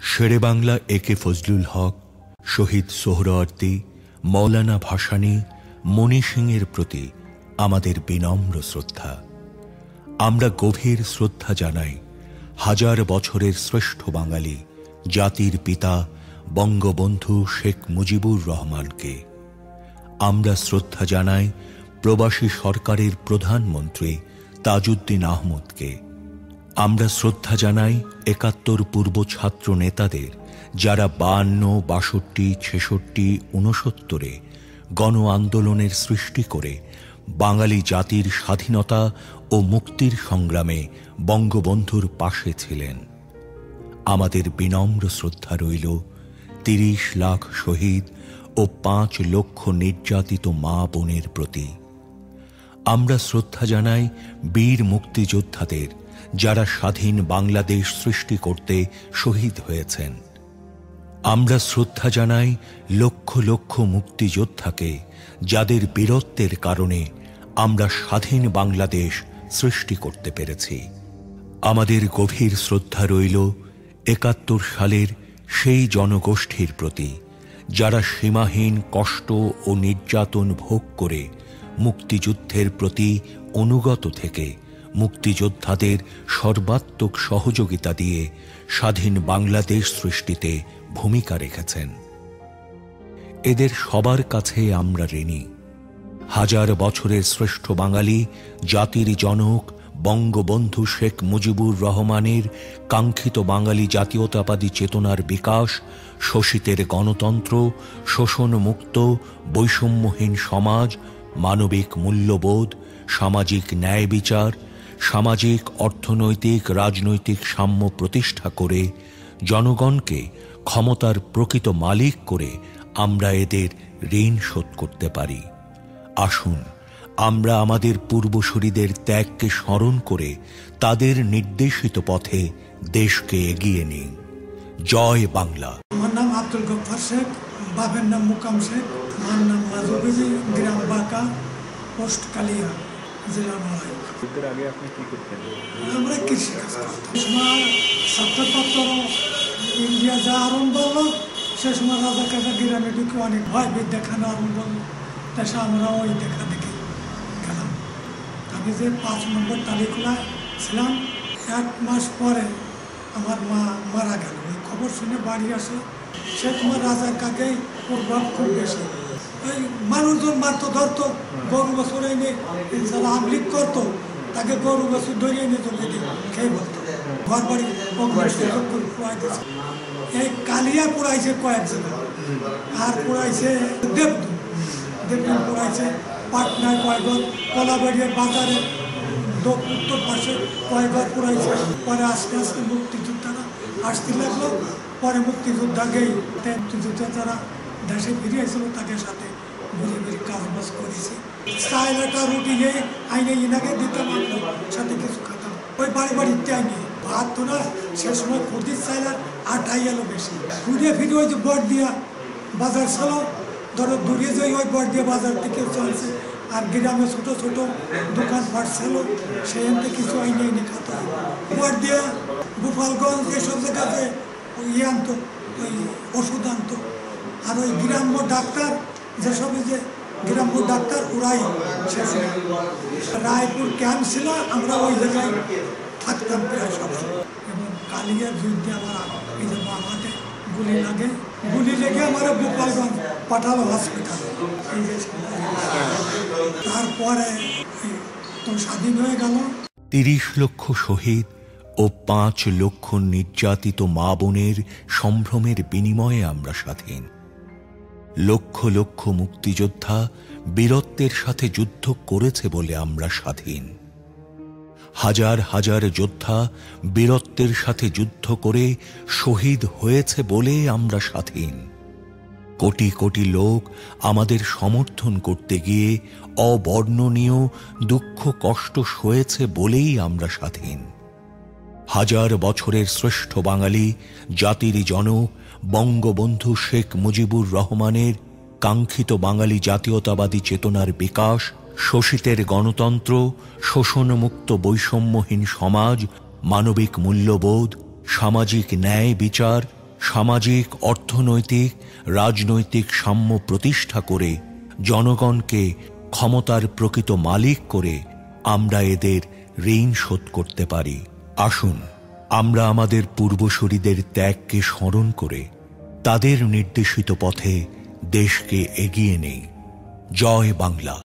শেরে বাংলা একে ফজলুল হক, শহীদ সোহরাওয়ার্দী, মৌলানা ভাসানী, মণি সিংয়ের প্রতি আমাদের বিনম্র শ্রদ্ধা। আমরা গভীর শ্রদ্ধা জানাই হাজার বছরের শ্রেষ্ঠ বাঙালি জাতির পিতা বঙ্গবন্ধু শেখ মুজিবুর রহমানকে। আমরা শ্রদ্ধা জানাই প্রবাসী সরকারের প্রধানমন্ত্রী তাজউদ্দিন আহমদকে। আমরা শ্রদ্ধা জানাই ৭১ পূর্ব ছাত্র নেতাদের, যারা ৫২, ৬২, ৬৬, ৬৯-এ গণ আন্দোলনের সৃষ্টি করে বাঙালি জাতির স্বাধীনতা ও মুক্তির সংগ্রামে বঙ্গবন্ধুর পাশে ছিলেন। আমাদের বিনম্র শ্রদ্ধা রইল ৩০ লাখ শহীদ ও ৫ লক্ষ নির্যাতিত মা বোনের প্রতি। আমরা শ্রদ্ধা জানাই বীর মুক্তিযোদ্ধাদের, যারা স্বাধীন বাংলাদেশ সৃষ্টি করতে শহীদ হয়েছেন। আমরা শ্রদ্ধা জানাই লক্ষ লক্ষ মুক্তিযোদ্ধাকে, যাদের বীরত্বের কারণে আমরা স্বাধীন বাংলাদেশ সৃষ্টি করতে পেরেছি। আমাদের গভীর শ্রদ্ধা রইল ৭১ সালের সেই জনগোষ্ঠীর প্রতি, যারা সীমাহীন কষ্ট ও নির্যাতন ভোগ করে মুক্তিযুদ্ধের প্রতি অনুগত থেকে মুক্তিযোদ্ধাদের সর্বাত্মক সহযোগিতা দিয়ে স্বাধীন বাংলাদেশ সৃষ্টিতে ভূমিকা রেখেছেন। এদের সবার কাছে আমরা ঋণী। হাজার বছরের শ্রেষ্ঠ বাঙালি জাতির জনক বঙ্গবন্ধু শেখ মুজিবুর রহমানের কাঙ্ক্ষিত বাঙালি জাতীয়তাবাদী চেতনার বিকাশ, শোষিতের গণতন্ত্র, শোষণমুক্ত বৈষম্যহীন সমাজ, মানবিক মূল্যবোধ, সামাজিক ন্যায় বিচার, সামাজিক অর্থনৈতিক রাজনৈতিক সাম্য প্রতিষ্ঠা করে জনগণকে ক্ষমতার প্রকৃত মালিক করে আমরা এদের ঋণ শোধ করতে পারি। আসুন আমরা আমাদের পূর্বসূরীদের ত্যাগকে স্মরণ করে তাদের নির্দেশিত পথে দেশকে এগিয়ে নিই। জয় বাংলা। আমার নাম আব্দুল গফফার শেখ, বাবার নাম মুকাম শেখ, আমার নাম মাজুবিবি, গ্রাম বাঁকা, পোস্ট কালিয়া, জেলা নড়াইল। আগে আপনি কি করতেন? আমরা কৃষি কাজ করতাম। সময় ছাত্রপত্র ইন্ডিয়া যা আরম্ভ হলো, সে সময় রাজা কাজা গ্রামে ঢুকে অনেক ভয় বিদ্যা খানা আরম্ভ হলো। তাই আমরা ওই দেখা দেখি গেলাম। আমি যে ৫ নম্বর তালিকুলায় ছিলাম, ১ মাস পরে আমার মা মারা গেল। ওই খবর শুনে বাড়ি আসে। সে তোমার রাজার কাকেই প্রভাব খুব বেশি। ওই মানুষজন মারতো, ধরতো, গরু বছর এনে যারা আমলিক করতো তাকে গরু বছর ধরিয়ে এনে চলে দিয়ে খেয়ে বলতো। ঘর বাড়ি পোড়াই দিয়েছে। এই কালিয়া পোড়াইছে কয়েকজন, আর পোড়াইছে দেবদুন পোড়াইছে, পাটনায় কয়েকঘর, কলাবাড়িয়ার বাজারে উত্তর পাশে কয়েকঘর পোড়াইছে। পরে আস্তে আস্তে মুক্তিযোদ্ধারা আসতে লাগলো। পরে মুক্তিযোদ্ধাকেই মুক্তিযোদ্ধা যারা দেশে ফিরিয়েছিল তাদের সাথে ঘুরে ঘুরে কাজবাজ করেছি। চাইলাটা রুটি নিয়ে আইনে ইনাকে দিতাম, আমরা সাথে কিছু খাতাম। ওই বাড়ি বাড়িতে আইনি ভাত তো না, সে সময় খুদির চাইলার আটাই এলো বেশি। ঘুরে ফিরে ওই যে বট দিয়া বাজার ছিল, ধরো দূরে যাই ওই বট দিয়ে বাজার থেকে চলছে। আর গ্রামে ছোটো ছোটো দোকানপাট ছিল, সেখান কিছু আইনে এনে খাতা। বট দিয়া গোপালগঞ্জ এসব জায়গাতে ইয়ে আনতো, ওই ওষুধ আনতো। আর ওই গ্রাম্য ডাক্তার যেসব যে গ্রাম্য ডাক্তার ওরাই শেষ। রায়পুর ক্যাম্প ছিল, আমরা ওই জায়গায় থাকতাম প্রায় সবসময়। এবং কালিয়ার যুদ্ধে আমার এই যে মামাতে গুলি লাগে, গুলি লেগে আমার গোপালগঞ্জ পাঠালো হসপিটালে। এই যে তারপরে তো স্বাধীন হয়ে গেল। ৩০ লক্ষ শহীদ ও ৫ লক্ষ নির্যাতিত মা বোনের সম্ভ্রমের বিনিময়ে আমরা স্বাধীন। লক্ষ লক্ষ মুক্তিযোদ্ধা বীরত্বের সাথে যুদ্ধ করেছে বলে আমরা স্বাধীন। হাজার হাজার যোদ্ধা বীরত্বের সাথে যুদ্ধ করে শহীদ হয়েছে বলে আমরা স্বাধীন। কোটি কোটি লোক আমাদের সমর্থন করতে গিয়ে অবর্ণনীয় দুঃখ কষ্ট সয়েছে বলেই আমরা স্বাধীন। হাজার বছরের শ্রেষ্ঠ বাঙালি জাতির জনক বঙ্গবন্ধু শেখ মুজিবুর রহমানের কাঙ্ক্ষিত বাঙালি জাতীয়তাবাদী চেতনার বিকাশ, শোষিতের গণতন্ত্র, শোষণমুক্ত বৈষম্যহীন সমাজ, মানবিক মূল্যবোধ, সামাজিক ন্যায় বিচার, সামাজিক, অর্থনৈতিক, রাজনৈতিক সাম্য প্রতিষ্ঠা করে জনগণকে ক্ষমতার প্রকৃত মালিক করে আমরা এদের ঋণ শোধ করতে পারি। আসুন আমরা আমাদের পূর্বসূরীদের ত্যাগকে স্মরণ করে তাদের নির্দেশিত পথে দেশকে এগিয়ে নেই। জয় বাংলা।